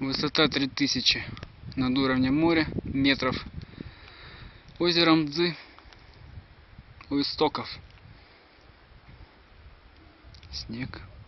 Высота 3000 над уровнем моря метров. Озеро Мдзы у истоков. Снег.